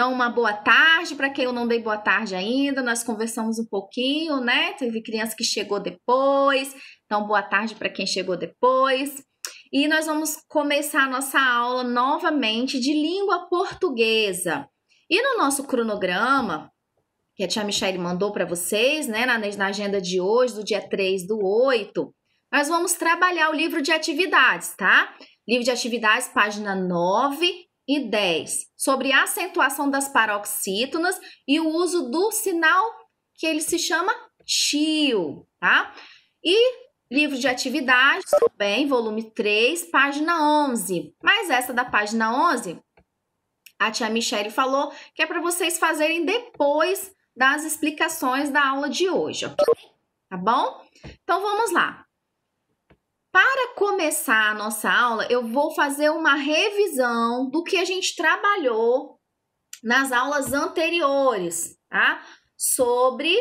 Então, uma boa tarde para quem eu não dei boa tarde ainda. Nós conversamos um pouquinho, né? Teve criança que chegou depois. Então, boa tarde para quem chegou depois. E nós vamos começar a nossa aula novamente de língua portuguesa. E no nosso cronograma, que a tia Michele mandou para vocês, né? Na agenda de hoje, do dia 3/8, nós vamos trabalhar o livro de atividades, tá? Livro de atividades, página 9 e 10, sobre a acentuação das paroxítonas e o uso do sinal que ele se chama tio, tá? E livro de atividades, também, volume 3, página 11. Mas essa da página 11, a tia Michele falou que é para vocês fazerem depois das explicações da aula de hoje, ok? Tá bom? Então, vamos lá. Para começar a nossa aula, eu vou fazer uma revisão do que a gente trabalhou nas aulas anteriores, tá? Sobre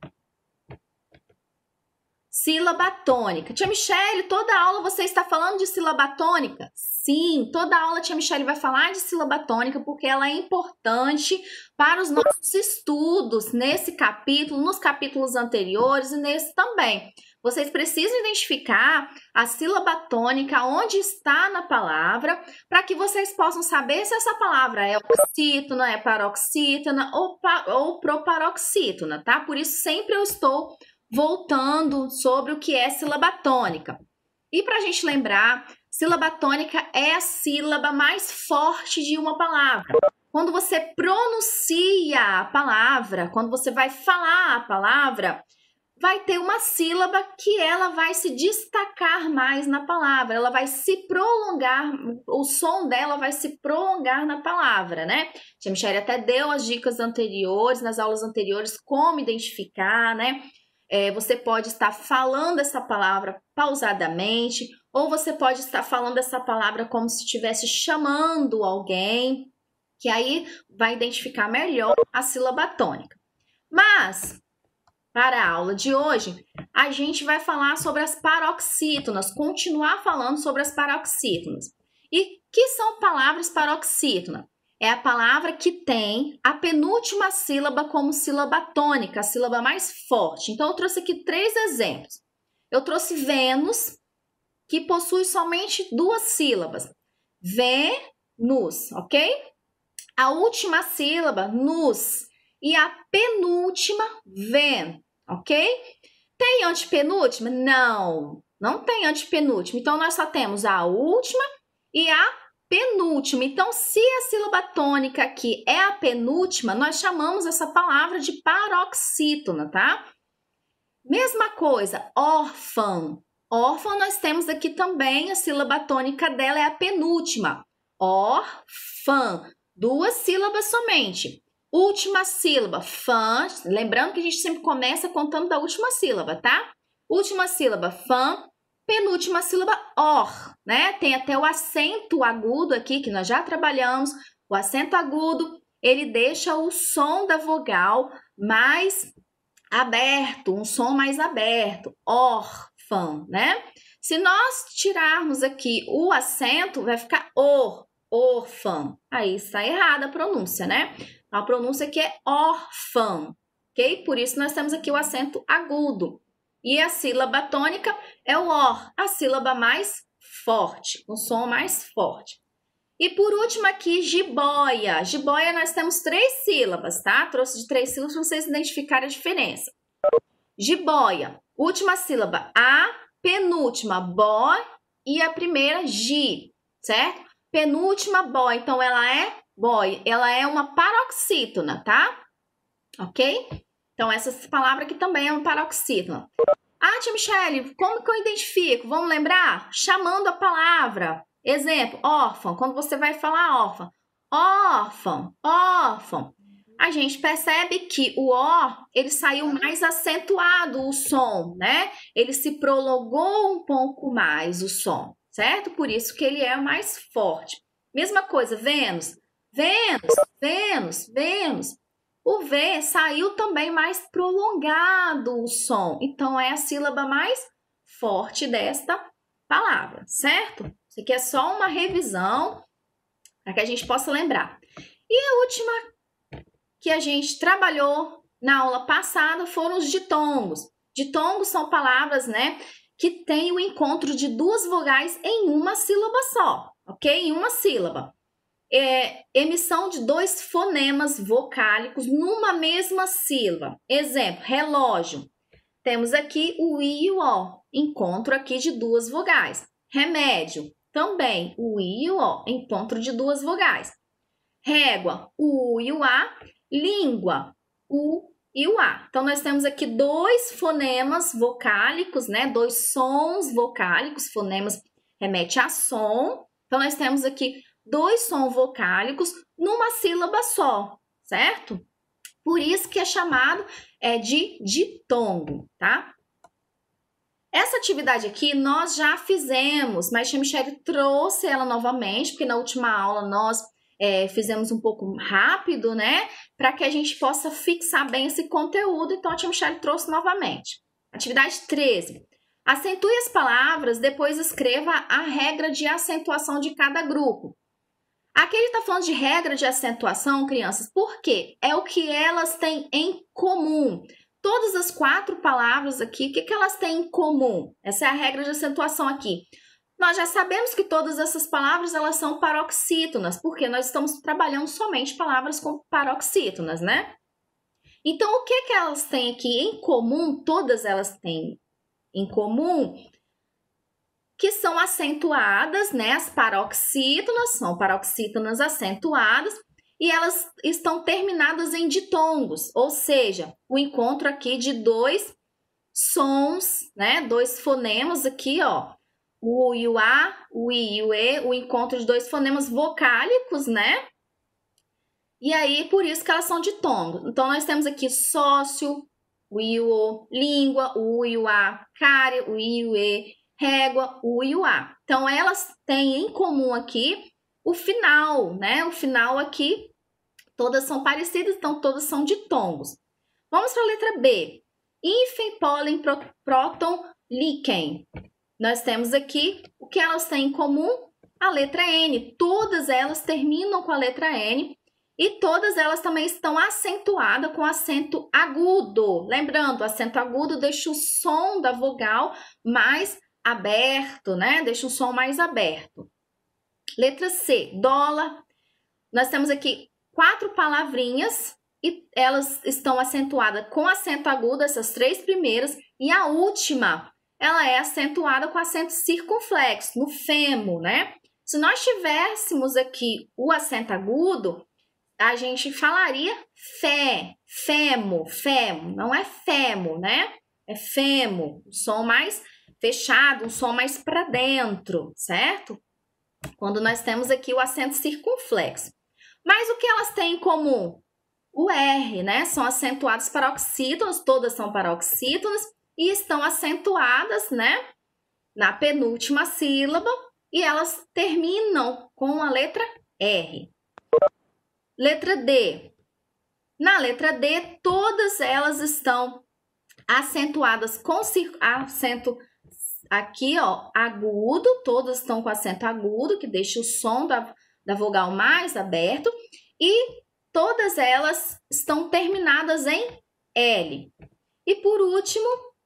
sílaba tônica. Tia Michele, toda aula você está falando de sílaba tônica? Sim, toda aula a tia Michele vai falar de sílaba tônica porque ela é importante para os nossos estudos nesse capítulo, nos capítulos anteriores e nesse também. Vocês precisam identificar a sílaba tônica onde está na palavra para que vocês possam saber se essa palavra é oxítona, é paroxítona ou proparoxítona, tá? Por isso sempre eu estou voltando sobre o que é sílaba tônica. E para a gente lembrar, sílaba tônica é a sílaba mais forte de uma palavra. Quando você pronuncia a palavra, quando você vai falar a palavra, vai ter uma sílaba que ela vai se destacar mais na palavra, ela vai se prolongar, o som dela vai se prolongar na palavra, né? Tia Michele até deu as dicas anteriores, nas aulas anteriores, como identificar, né? Você pode estar falando essa palavra pausadamente, ou você pode estar falando essa palavra como se estivesse chamando alguém, que aí vai identificar melhor a sílaba tônica. Mas, para a aula de hoje, a gente vai falar sobre as paroxítonas, continuar falando sobre as paroxítonas. E que são palavras paroxítonas? É a palavra que tem a penúltima sílaba como sílaba tônica, a sílaba mais forte. Então, eu trouxe aqui 3 exemplos. Eu trouxe Vênus, que possui somente 2 sílabas. Vênus, ok? A última sílaba, nus. E a penúltima, ven, ok? Tem antepenúltima? Não, não tem antepenúltima. Então, nós só temos a última e a penúltima. Então, se a sílaba tônica aqui é a penúltima, nós chamamos essa palavra de paroxítona, tá? Mesma coisa, órfão. Órfão, nós temos aqui também a sílaba tônica dela é a penúltima. Órfã, 2 sílabas somente. Última sílaba, fã. Lembrando que a gente sempre começa contando da última sílaba, tá? Última sílaba, fã. Penúltima sílaba, or, né? Tem até o acento agudo aqui, que nós já trabalhamos. O acento agudo, ele deixa o som da vogal mais aberto, um som mais aberto. Órfão, né? Se nós tirarmos aqui o acento, vai ficar órfão. Aí está errada a pronúncia, né? A pronúncia aqui é órfão, ok? Por isso nós temos aqui o acento agudo. E a sílaba tônica é o or, a sílaba mais forte, o som mais forte. E por último aqui, jiboia. Jiboia nós temos 3 sílabas, tá? Trouxe de 3 sílabas para vocês identificarem a diferença. Jiboia, última sílaba a, penúltima bo e a primeira gi, certo? Penúltima bo, então ela é boy, ela é uma paroxítona, tá? Ok? Então, essa palavra aqui também é uma paroxítona. Ah, tia Michele, como que eu identifico? Vamos lembrar? Chamando a palavra. Exemplo, órfão. Quando você vai falar órfão. Órfão, órfão. A gente percebe que o ó, ele saiu mais acentuado o som, né? Ele se prolongou um pouco mais o som, certo? Por isso que ele é mais forte. Mesma coisa, Vênus. Vênus, Vênus, Vênus. O V saiu também mais prolongado o som. Então, é a sílaba mais forte desta palavra, certo? Isso aqui é só uma revisão para que a gente possa lembrar. E a última que a gente trabalhou na aula passada foram os ditongos. Ditongos são palavras, né, que têm o encontro de duas vogais em uma sílaba só, ok? Em uma sílaba. Emissão de dois fonemas vocálicos numa mesma sílaba. Exemplo, relógio. Temos aqui o I e o O, encontro aqui de duas vogais. Remédio, também o I e o O, encontro de duas vogais. Régua, o U e o A. Língua, U e o A. Então, nós temos aqui dois fonemas vocálicos, né? Dois sons vocálicos, fonemas remete a som. Então, nós temos aqui dois sons vocálicos numa sílaba só, certo? Por isso que é chamado de ditongo, tá? Essa atividade aqui nós já fizemos, mas a tia Michele trouxe ela novamente, porque na última aula nós fizemos um pouco rápido, né? Para que a gente possa fixar bem esse conteúdo, então a tia Michele trouxe novamente. Atividade 13. Acentue as palavras, depois escreva a regra de acentuação de cada grupo. Aqui ele está falando de regra de acentuação, crianças, porque é o que elas têm em comum. Todas as 4 palavras aqui, o que elas têm em comum? Essa é a regra de acentuação aqui. Nós já sabemos que todas essas palavras elas são paroxítonas, porque nós estamos trabalhando somente palavras com paroxítonas, né? Então, o que elas têm aqui em comum? Todas elas têm em comum que são acentuadas, né? As paroxítonas são paroxítonas acentuadas e elas estão terminadas em ditongos, ou seja, o encontro aqui de dois sons, né? Dois fonemas aqui, ó, o U e o A, o I e o E, o encontro de dois fonemas vocálicos, né? E aí, por isso que elas são ditongos. Então, nós temos aqui sócio, o I e o O, língua, o U e o A, cárie, o I e o E, régua, o U e o A. Então, elas têm em comum aqui o final, né? O final aqui, todas são parecidas, então todas são ditongos. Vamos para a letra B. Hífen, pólen, próton, líquen. Nós temos aqui o que elas têm em comum? A letra N. Todas elas terminam com a letra N e todas elas também estão acentuadas com acento agudo. Lembrando, o acento agudo deixa o som da vogal mais aberto, né? Deixa o som mais aberto. Letra C, dólar. Nós temos aqui 4 palavrinhas e elas estão acentuadas com acento agudo, essas 3 primeiras, e a última, ela é acentuada com acento circunflexo, no femo, né? Se nós tivéssemos aqui o acento agudo, a gente falaria fé, femo, femo, não é femo, né? É femo, um som mais fechado, um som mais para dentro, certo? Quando nós temos aqui o acento circunflexo. Mas o que elas têm em comum? O R, né? São acentuadas paroxítonas, todas são paroxítonas e estão acentuadas, né? Na penúltima sílaba e elas terminam com a letra R. Letra D. Na letra D, todas elas estão acentuadas com acento aqui, ó, agudo, todas estão com acento agudo, que deixa o som da vogal mais aberto, e todas elas estão terminadas em L. E por último,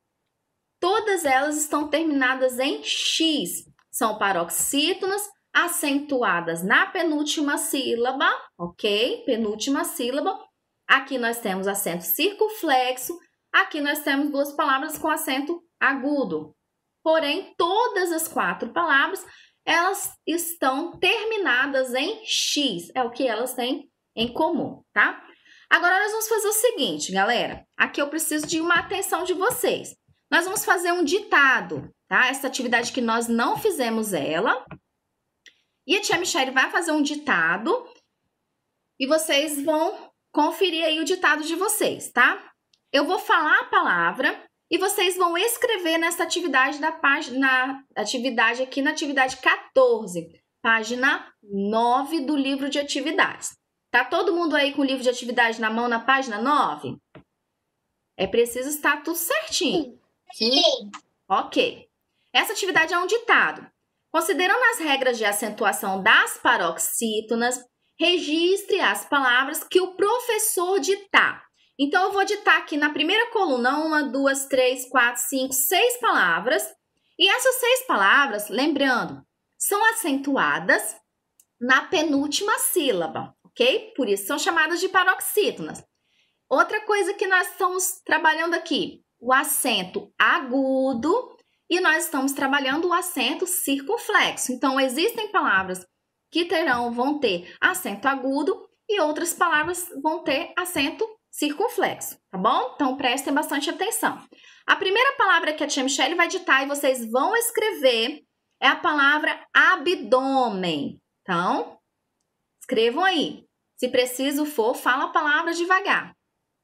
todas elas estão terminadas em X. São paroxítonas acentuadas na penúltima sílaba, ok? Penúltima sílaba. Aqui nós temos acento circunflexo, aqui nós temos 2 palavras com acento agudo. Porém, todas as 4 palavras, elas estão terminadas em X. É o que elas têm em comum, tá? Agora, nós vamos fazer o seguinte, galera. Aqui eu preciso de uma atenção de vocês. Nós vamos fazer um ditado, tá? Essa atividade que nós não fizemos ela. E a tia Michele vai fazer um ditado. E vocês vão conferir aí o ditado de vocês, tá? Eu vou falar a palavra e vocês vão escrever nessa atividade da página, aqui na atividade 14, página 9 do livro de atividades. Tá todo mundo aí com o livro de atividade na mão na página 9? É preciso estar tudo certinho. Sim. Ok. Essa atividade é um ditado. Considerando as regras de acentuação das paroxítonas, registre as palavras que o professor ditar. Então, eu vou ditar aqui na primeira coluna 1, 2, 3, 4, 5, 6 palavras. E essas 6 palavras, lembrando, são acentuadas na penúltima sílaba, ok? Por isso são chamadas de paroxítonas. Outra coisa que nós estamos trabalhando aqui, o acento agudo e nós estamos trabalhando o acento circunflexo. Então, existem palavras que vão ter acento agudo e outras palavras vão ter acento circunflexo, tá bom? Então, prestem bastante atenção. A primeira palavra que a tia Michelle vai ditar e vocês vão escrever é a palavra abdômen. Então, escrevam aí. Se preciso for, fala a palavra devagar.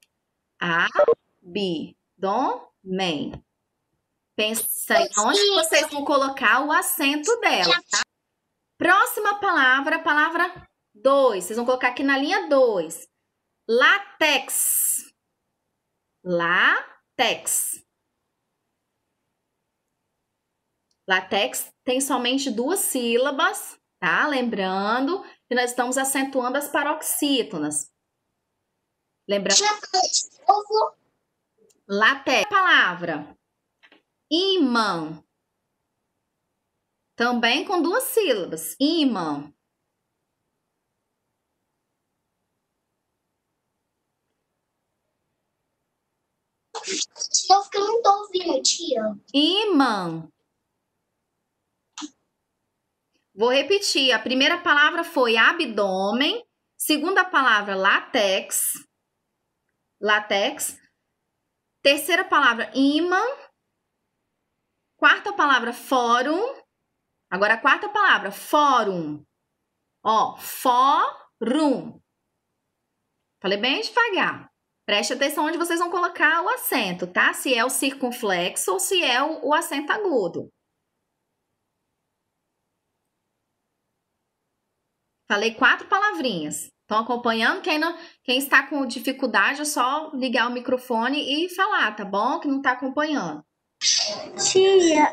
Abdômen. Pensa em onde vocês vão colocar o acento dela, tá? Próxima palavra, a palavra 2. Vocês vão colocar aqui na linha 2. Látex. Látex. Látex tem somente 2 sílabas, tá? Lembrando que nós estamos acentuando as paroxítonas. Lembrando. Látex. Palavra. Ímã. Também com 2 sílabas. Ímã. Eu não estou ouvindo, tia. Ímã. Vou repetir. A primeira palavra foi abdômen. Segunda palavra, látex. Látex. Terceira palavra, ímã. Quarta palavra, fórum. Agora a quarta palavra, fórum. Ó, fórum. Falei bem devagar. Preste atenção onde vocês vão colocar o acento, tá? Se é o circunflexo ou se é o acento agudo. Falei 4 palavrinhas. Estão acompanhando? Quem está com dificuldade é só ligar o microfone e falar, tá bom? Que não está acompanhando. Tia,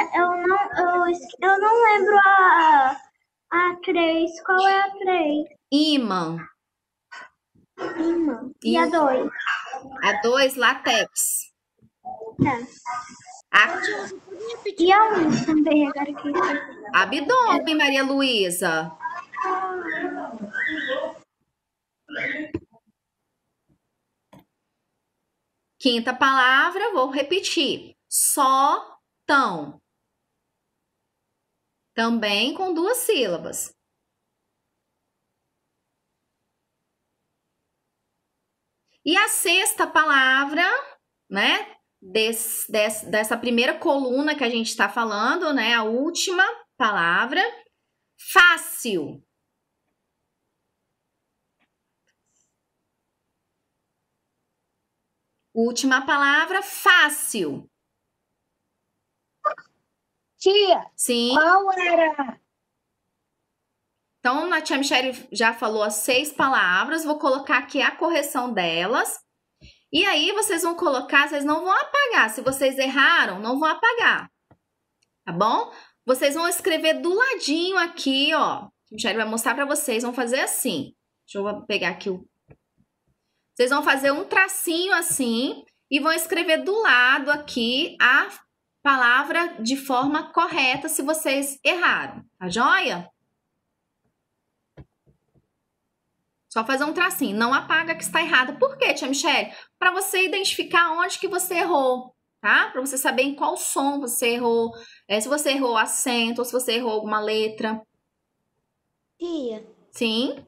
eu não lembro a 3. Qual é a 3? Ímã. Ímã. E a 2? A 2, látex. Tá. E a 1 também, agora que... Abdômen, Maria Luísa. Quinta palavra, vou repetir. Sótão. Também com 2 sílabas. E a sexta palavra, né? Dessa primeira coluna que a gente está falando, né? A última palavra, fácil. Última palavra, fácil. Tia, sim. Qual era? Então, a tia Michelle já falou as 6 palavras. Vou colocar aqui a correção delas. E aí, vocês vão colocar, vocês não vão apagar. Se vocês erraram, não vão apagar. Tá bom? Vocês vão escrever do ladinho aqui, ó. A Michelle vai mostrar pra vocês. Vão fazer assim. Deixa eu pegar aqui o... Vocês vão fazer um tracinho assim e vão escrever do lado aqui a palavra de forma correta se vocês erraram. Tá joia? Só fazer um tracinho. Não apaga que está errado. Por quê, tia Michelle? Para você identificar onde que você errou, tá? Para você saber em qual som você errou. Se você errou acento ou se você errou alguma letra. Tia. Sim.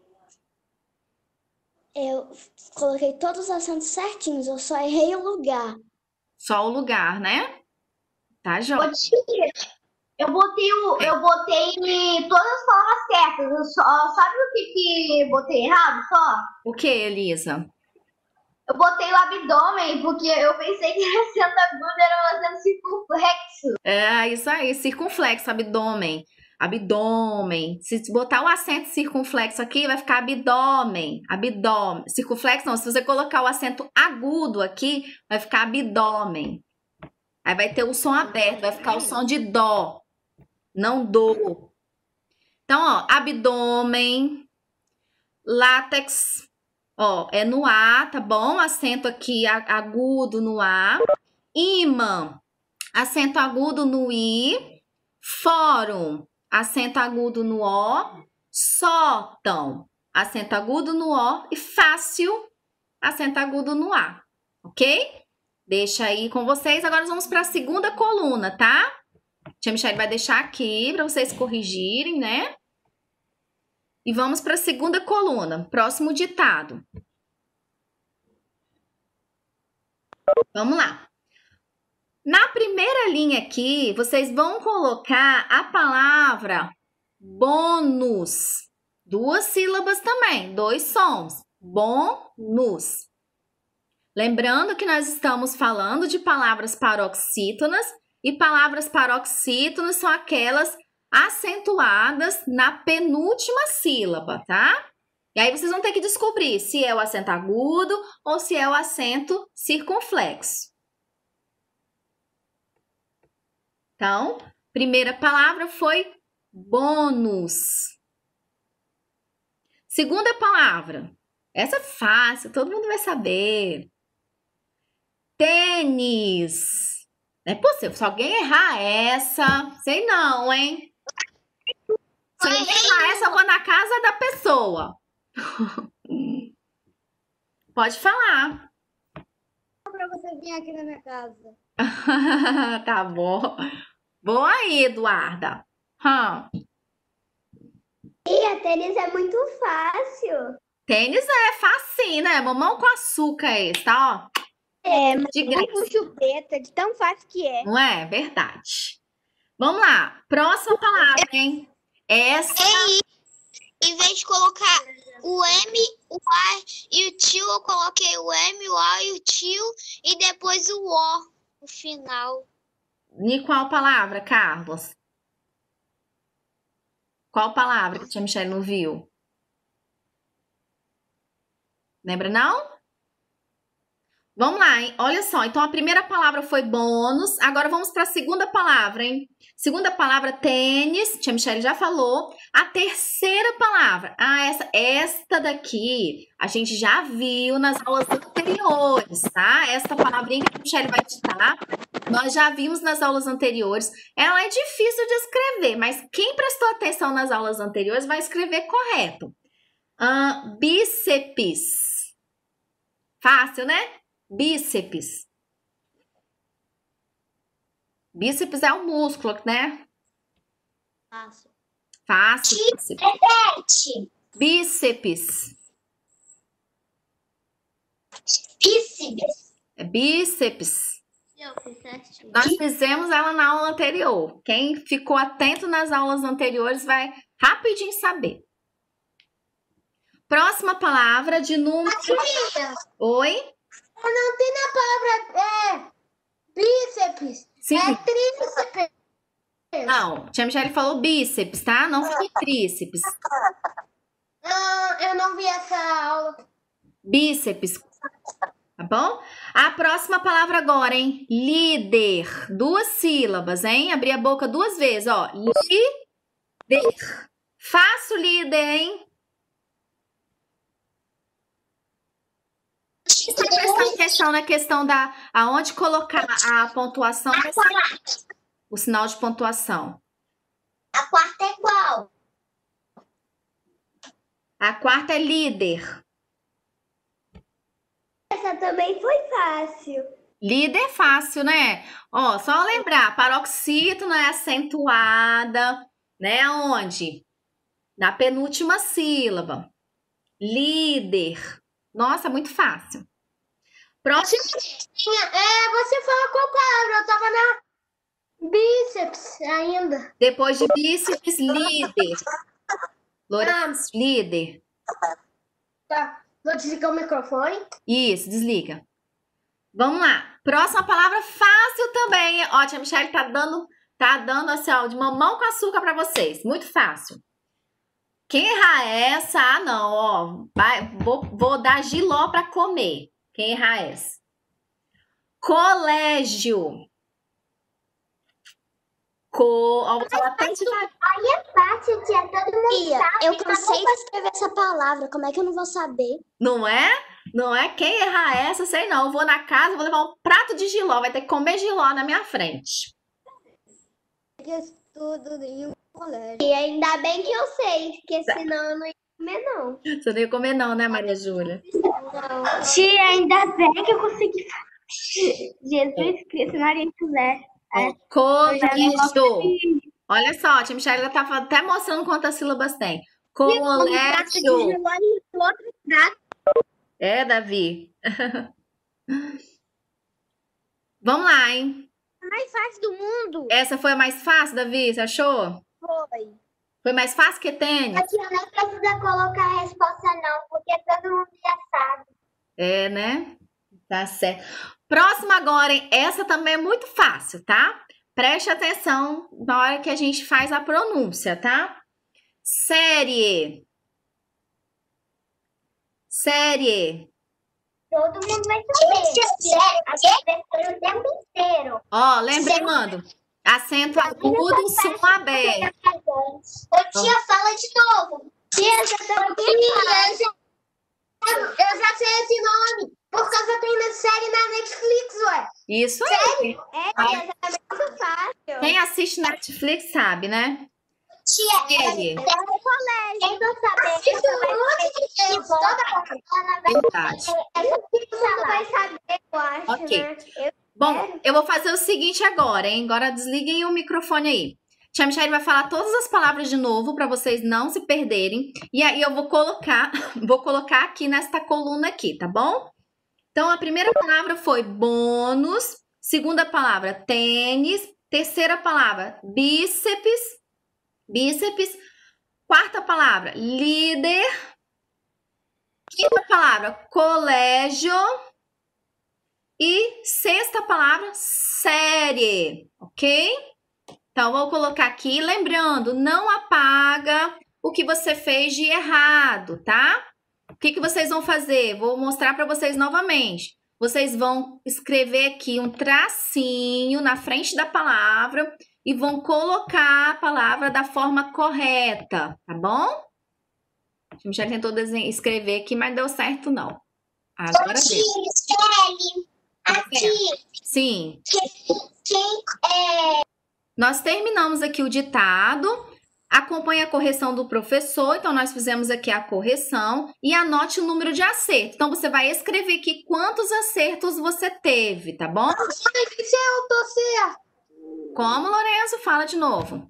Eu coloquei todos os acentos certinhos. Eu só errei o lugar. Só o lugar, né? Tá, joia. Eu botei todas as palavras certas. Sabe o que botei errado só? O que, Elisa? Eu botei o abdômen porque eu pensei que o acento agudo era o acento circunflexo. É, isso aí, circunflexo, abdômen. Abdômen. Se botar o acento circunflexo aqui, vai ficar abdômen. Abdômen. Circunflexo não, se você colocar o acento agudo aqui, vai ficar abdômen. Aí vai ter o som aberto, vai ficar o som de dó. Não do. Então, ó, abdômen, Látex, ó, é no A, tá bom? Acento aqui agudo no A. Imã, acento agudo no I. Fórum, acento agudo no O. Sótão, acento agudo no O. E fácil, acento agudo no A, ok? Deixa aí com vocês. Agora vamos para a segunda coluna, tá? Tia Michelle vai deixar aqui para vocês corrigirem, né? E vamos para a segunda coluna. Próximo ditado. Vamos lá. Na primeira linha aqui, vocês vão colocar a palavra bônus. 2 sílabas também, 2 sons. Bônus. Lembrando que nós estamos falando de palavras paroxítonas, e palavras paroxítonas são aquelas acentuadas na penúltima sílaba, tá? E aí vocês vão ter que descobrir se é o acento agudo ou se é o acento circunflexo. Então, primeira palavra foi bônus. Segunda palavra. Essa é fácil, todo mundo vai saber. Tênis. Não é possível. Se alguém errar essa, sei não, hein? Se alguém errar essa, eu vou na casa da pessoa. Pode falar. Pra você vir aqui na minha casa. Tá bom. Boa aí, Eduarda. E a tênis é muito fácil. Tênis é facinho, né? Mamão com açúcar esse, tá? Ó. É, mas de graça. com chupeta, de tão fácil que é. Não é? Verdade. Vamos lá. Próxima palavra, hein? Essa. Em vez de colocar o M, o A e o tio, eu coloquei o M, o A e o tio e depois o O no final. E qual palavra, Carlos? Qual palavra que a tia Michelle não viu? Lembra, não? Vamos lá, hein? Olha só. Então, a primeira palavra foi bônus. Agora, vamos para a segunda palavra, hein? Segunda palavra, tênis. Tia Michelle já falou. A terceira palavra. Esta daqui a gente já viu nas aulas anteriores, tá? Esta palavrinha que a Michelle vai ditar, nós já vimos nas aulas anteriores. Ela é difícil de escrever, mas quem prestou atenção nas aulas anteriores vai escrever correto. Bíceps. Fácil, né? Bíceps. Bíceps é um músculo, né? Fácil. Fácil. Repete. Bíceps. Bíceps. É bíceps. Eu fiz certinho. Nós fizemos ela na aula anterior. Quem ficou atento nas aulas anteriores vai rapidinho saber. Próxima palavra de número... Oi? Não tem na palavra bíceps. Sim. É tríceps. Não, tia Michelle falou bíceps, tá? Não foi tríceps. Eu não vi essa aula. Bíceps. Tá bom? A próxima palavra agora, hein? Líder. 2 sílabas, hein? Abrir a boca 2 vezes, ó. Líder. Faço líder, hein? Está prestando atenção na questão da aonde colocar a pontuação, o sinal de pontuação. A quarta é qual? A quarta é líder. Essa também foi fácil. Líder é fácil, né? Ó, só lembrar, paroxítono é acentuada, né? Onde? Na penúltima sílaba. Líder. Nossa, muito fácil. Próximo. Você falou qual palavra? Eu tava na bíceps ainda. Depois de bíceps, líder. Lourenço, líder. Tá. Vou desligar o microfone. Isso, desliga. Vamos lá. Próxima palavra fácil também. Ó, a tia Michelle tá dando assim, ó, de mamão com açúcar para vocês. Muito fácil. Quem errar essa, não, ó. Vou dar giló para comer. Quem errar essa. Colégio. Ó, vou falar até devagar. Aí é fácil, tia. Todo mundo sabe. Eu cansei de escrever essa palavra. Como é que eu não vou saber? Não é? Não é? Quem errar essa, sei não. Eu vou na casa, vou levar um prato de jiló. Vai ter que comer jiló na minha frente. Eu estudo em um colégio. E ainda bem que eu sei, porque senão eu não ia comer, não. Você não ia comer não, né, Maria Júlia? Tia, ainda bem que eu consegui fazer. Jesus Cristo, Maria José. Ó, colégio. Olha só, a tia Michelle tá até mostrando quantas sílabas tem. Colégio. Outro prato. É, Davi. Vamos lá, hein? Mais fácil do mundo. Essa foi a mais fácil, Davi? Você achou? Foi. Foi mais fácil que tênis? A tia não precisa colocar a resposta, não, porque todo mundo já sabe. É, né? Tá certo. Próxima agora, hein? Essa também é muito fácil, tá? Preste atenção na hora que a gente faz a pronúncia, tá? Série. Série. Todo mundo vai saber. A professora o tempo inteiro. Ó, lembrando. Acento agudo, som aberto. Ô, tia, fala de novo. Tia, eu já sei esse nome. Por causa tem na série na Netflix, ué. Isso aí. É, tia, é muito fácil. Quem assiste Netflix sabe, né? Tia, Série. quem não saber, Verdade. Ela vai saber, eu acho, Ok. né? Bom, eu vou fazer o seguinte agora, hein? Agora desliguem o microfone aí. Tia Michelle vai falar todas as palavras de novo para vocês não se perderem. E aí eu vou colocar aqui nesta coluna aqui, tá bom? Então a primeira palavra foi bônus, segunda palavra tênis, terceira palavra bíceps, quarta palavra líder, quinta palavra colégio e sexta palavra série, ok? Então, vou colocar aqui, lembrando, não apaga o que você fez de errado, tá? O que vocês vão fazer? Vou mostrar para vocês novamente. Vocês vão escrever aqui um tracinho na frente da palavra e vão colocar a palavra da forma correta, tá bom? A Michelle tentou escrever aqui, mas não deu certo não. Agora deu. Aqui, Sim. quem Nós terminamos aqui o ditado. Acompanhe a correção do professor. Então, nós fizemos aqui a correção. E anote o número de acertos. Então, você vai escrever aqui quantos acertos você teve, tá bom? se eu tô certo? Como, Lourenço? Fala de novo.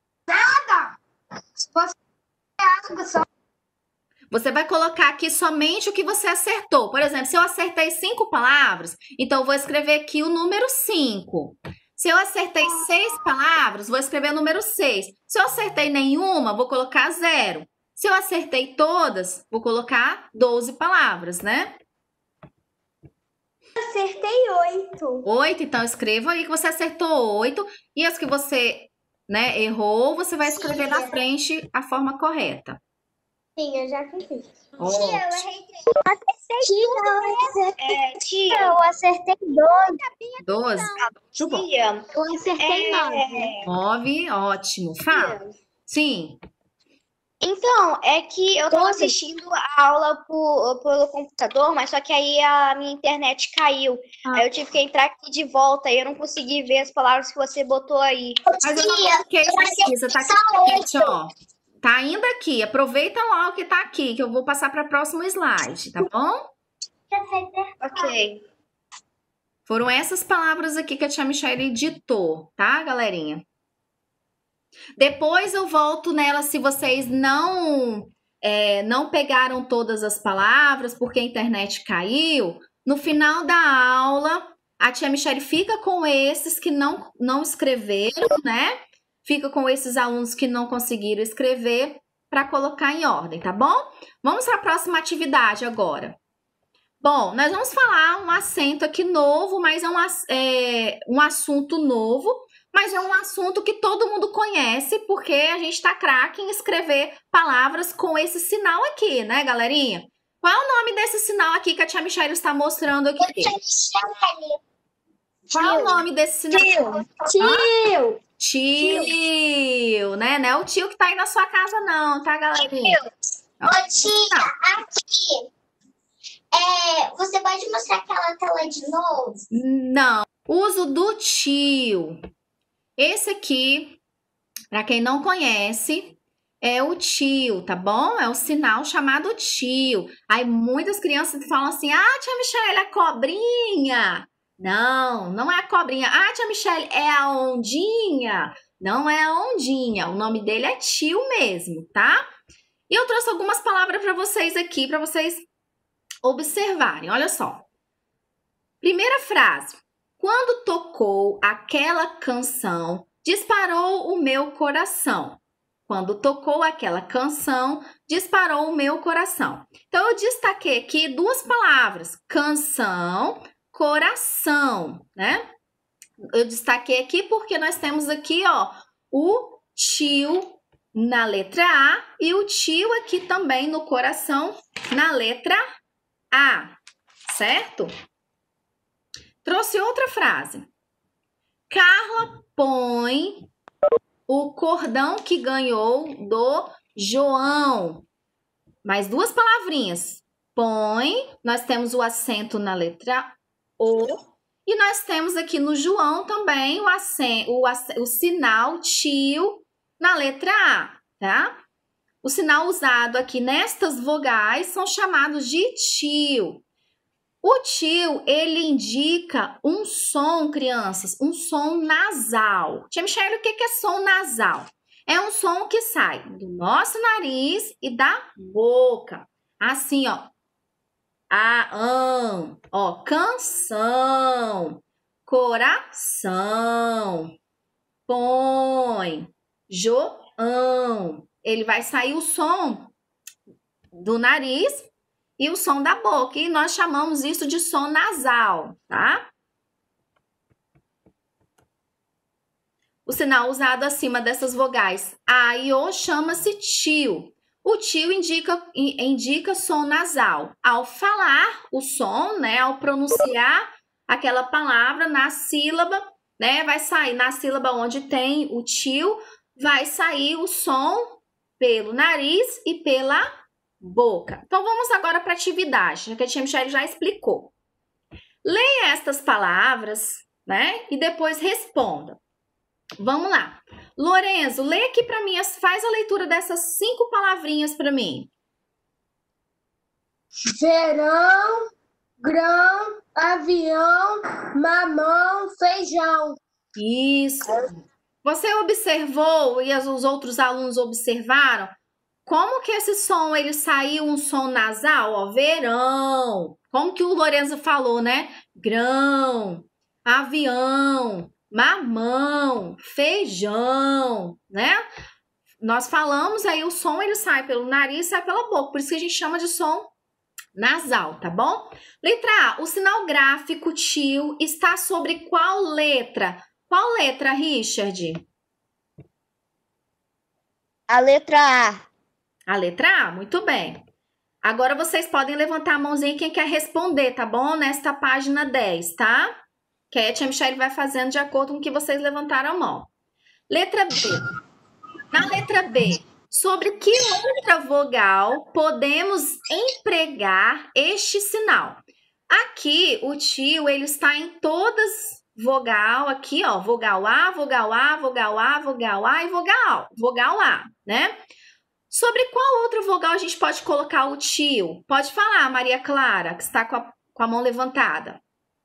Você vai colocar aqui somente o que você acertou. Por exemplo, se eu acertei 5 palavras, então eu vou escrever aqui o número 5. Se eu acertei 6 palavras, vou escrever o número 6. Se eu acertei nenhuma, vou colocar 0. Se eu acertei todas, vou colocar 12 palavras, né? Acertei 8. 8, então escreva aí que você acertou 8. E as que você, né, errou, você vai escrever na frente a forma correta. Sim, eu já fiz. Oh. Tia, eu errei 3. Tia, eu acertei 2. 12? Muito bom. Tia, Eu acertei 9. 9, ótimo. Fala. Sim. então, é que eu tava assistindo a aula pelo computador, mas só que aí a minha internet caiu. Aí eu tive que entrar aqui de volta e eu não consegui ver as palavras que você botou aí. Mas eu não coloquei pesquisa, tá aqui, gente, ó. Tá ainda aqui. Aproveita lá o que tá aqui, que eu vou passar para o próximo slide, tá bom? Ok. Foram essas palavras aqui que a tia Michelle ditou, tá, galerinha? Depois eu volto nela se vocês não pegaram todas as palavras porque a internet caiu. No final da aula, a tia Michelle fica com esses que não escreveram, né? Fica com esses alunos que não conseguiram escrever para colocar em ordem, tá bom? Vamos para a próxima atividade agora. Bom, nós vamos falar um acento aqui novo, mas é um assunto novo, mas é um assunto que todo mundo conhece, porque a gente tá craque em escrever palavras com esse sinal aqui, né, galerinha? Qual é o nome desse sinal aqui que a tia Michelle está mostrando aqui? Qual é o nome desse sinal? Tio. Tio, né? Não é o tio que tá aí na sua casa, não, tá, galerinha? Ô, tia, aqui. Você pode mostrar aquela tela de novo? Não. Uso do tio. Esse aqui, para quem não conhece, é o tio, tá bom? É o sinal chamado tio. Aí muitas crianças falam assim: ah, tia Michelle, é cobrinha. Não, não é a cobrinha. Ah, tia Michelle, é a ondinha. Não é a ondinha. O nome dele é tio mesmo, tá? E eu trouxe algumas palavras para vocês aqui, para vocês observarem. Olha só. Primeira frase. Quando tocou aquela canção, disparou o meu coração. Quando tocou aquela canção, disparou o meu coração. Então, eu destaquei aqui duas palavras. Canção, coração, né? Eu destaquei aqui porque nós temos aqui, ó, o tio na letra A e o tio aqui também no coração na letra A, certo? Trouxe outra frase. Carla põe o cordão que ganhou do João. Mais duas palavrinhas. Põe, nós temos o acento na letra O. E nós temos aqui no João também o sinal tio na letra A, tá? O sinal usado aqui nestas vogais são chamados de tio. O tio, ele indica um som, crianças, um som nasal. Tia Michelle, o que é som nasal? É um som que sai do nosso nariz e da boca. Assim, ó. Ó, canção, coração, põe, João. Ele vai sair o som do nariz e o som da boca. E nós chamamos isso de som nasal, tá? O sinal usado acima dessas vogais A e O chama-se tio. O tio indica som nasal. Ao falar o som, né, ao pronunciar aquela palavra na sílaba, né, vai sair na sílaba onde tem o tio, vai sair o som pelo nariz e pela boca. Então, vamos agora para a atividade, já que a tia Michelle já explicou. Leia estas palavras, né, e depois responda. Vamos lá. Lorenzo, lê aqui para mim, faz a leitura dessas 5 palavrinhas para mim. Verão, grão, avião, mamão, feijão. Isso. Você observou e os outros alunos observaram como que esse som, ele saiu um som nasal? Ó, verão. Como que o Lorenzo falou, né? Grão, avião, mamão, feijão, né? Nós falamos aí, o som ele sai pelo nariz, sai pela boca, por isso que a gente chama de som nasal, tá bom? Letra A, o sinal gráfico tio está sobre qual letra? Qual letra, Richard? A letra A. A letra A, muito bem. Agora vocês podem levantar a mãozinha quem quer responder, tá bom? Nesta página 10, tá? Que aí a tia Michelle vai fazendo de acordo com o que vocês levantaram a mão. Letra B. Na letra B, sobre que outra vogal podemos empregar este sinal? Aqui, o tio, ele está em todas vogal, aqui, ó, vogal A, vogal A, vogal A, vogal A e vogal A, né? Sobre qual outra vogal a gente pode colocar o tio? Pode falar, Maria Clara, que está com a mão levantada.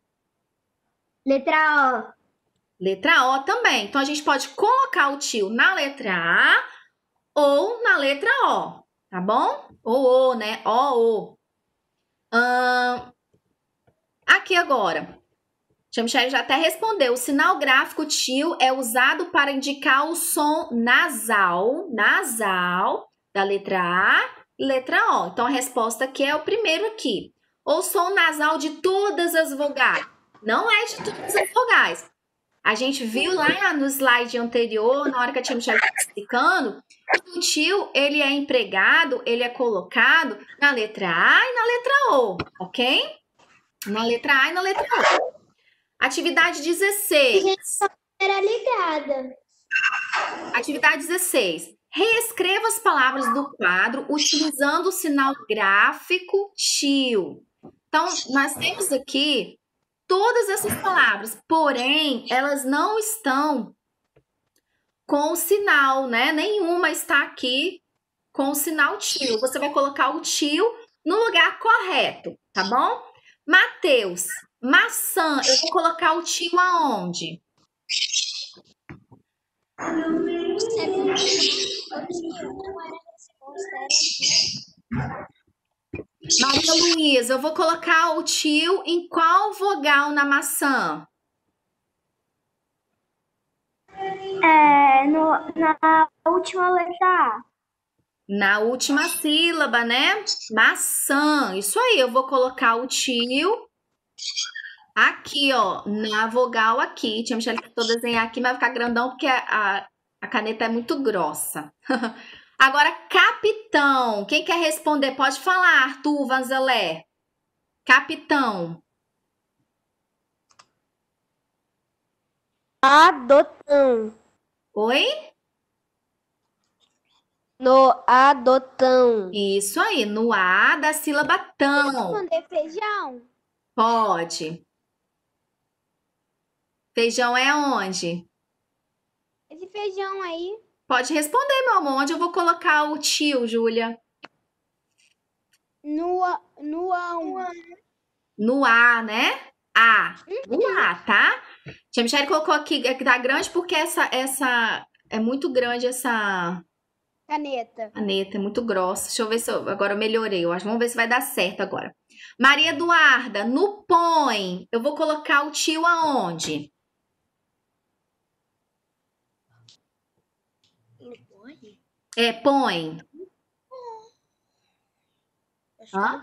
Letra O. Letra O também. Então, a gente pode colocar o tio na letra A ou na letra O, tá bom? Ou O, né? O. Aqui agora. Tia Michelle já até respondeu. O sinal gráfico tio é usado para indicar o som nasal da letra A e letra O. Então, a resposta aqui é o primeiro aqui. O som nasal de todas as vogais. Não é de todas as vogais. A gente viu lá no slide anterior, na hora que a tia Michelle estava explicando, o tio, ele é empregado, ele é colocado na letra A e na letra O, ok? Na letra A e na letra O. Atividade 16. Gente, só era ligada. Atividade 16. Reescreva as palavras do quadro utilizando o sinal gráfico tio. Então, nós temos aqui todas essas palavras, porém, elas não estão com o sinal, né? Nenhuma está aqui com o sinal tio. Você vai colocar o tio no lugar correto, tá bom? Mateus, maçã, eu vou colocar o tio aonde? Maria Luísa, eu vou colocar o tio em qual vogal na maçã? Na última letra A. Na última sílaba, né? Maçã. Isso aí, eu vou colocar o tio aqui, ó, na vogal aqui. Tia Michelle tentou desenhar aqui, mas vai ficar grandão porque a caneta é muito grossa. Agora, capitão. Quem quer responder? Pode falar, Arthur Vanzelé. Capitão. Adotão. Oi? No adotão. Isso aí, no A da sílaba tão. Responder feijão. Pode. Feijão é onde? Esse feijão aí. Pode responder, meu amor. Onde eu vou colocar o tio, Júlia? No A. No A, né? A. No A, tá? Tia Michelle colocou aqui que tá grande porque essa é muito grande essa Caneta. caneta, é muito grossa. Deixa eu ver se agora eu melhorei. Vamos ver se vai dar certo agora. Maria Eduarda, no põe, eu vou colocar o tio aonde? É, põe. Hã?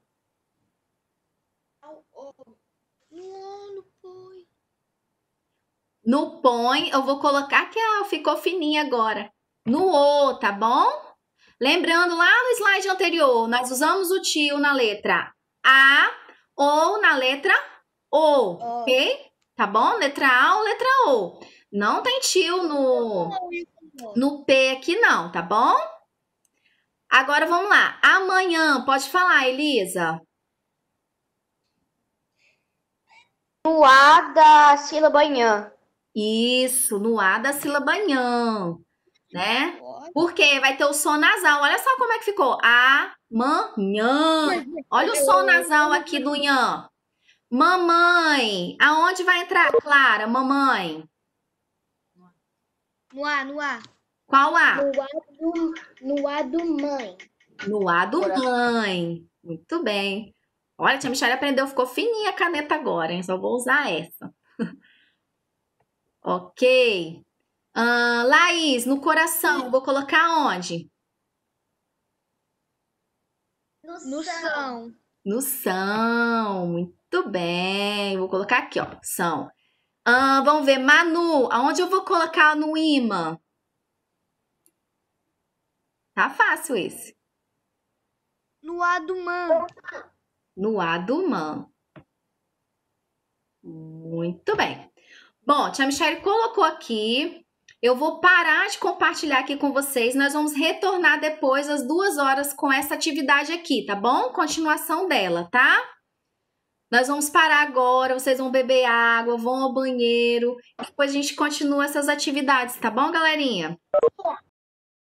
No põe, eu vou colocar que ficou fininha agora. No O, tá bom? Lembrando lá no slide anterior, nós usamos o tio na letra A ou na letra O, ok? Tá bom? Letra A ou letra O. Não tem tio no P aqui não, tá bom? Agora vamos lá. Amanhã, pode falar, Elisa. No A da sílaba nhã. Isso, no A da sílaba nhã, né? Porque vai ter o som nasal. Olha só como é que ficou. Amanhã. Olha o som nasal aqui do nhã. Mamãe. Aonde vai entrar, Clara? Mamãe. No A. Qual A? No A do mãe. No A do mãe. Muito bem. Olha, a tia Michelle aprendeu, ficou fininha a caneta agora, hein? Só vou usar essa. Ok. Laís, no coração, vou colocar onde? No são. No são. Muito bem. Vou colocar aqui, ó. São. Vamos ver. Manu, aonde eu vou colocar no imã? Tá fácil esse. No A do mãe. No A do mã. Muito bem. Bom, tia Michelle colocou aqui. Eu vou parar de compartilhar aqui com vocês. Nós vamos retornar depois às 2 horas com essa atividade aqui, tá bom? Continuação dela, tá? Nós vamos parar agora, vocês vão beber água, vão ao banheiro. Depois a gente continua essas atividades, tá bom, galerinha?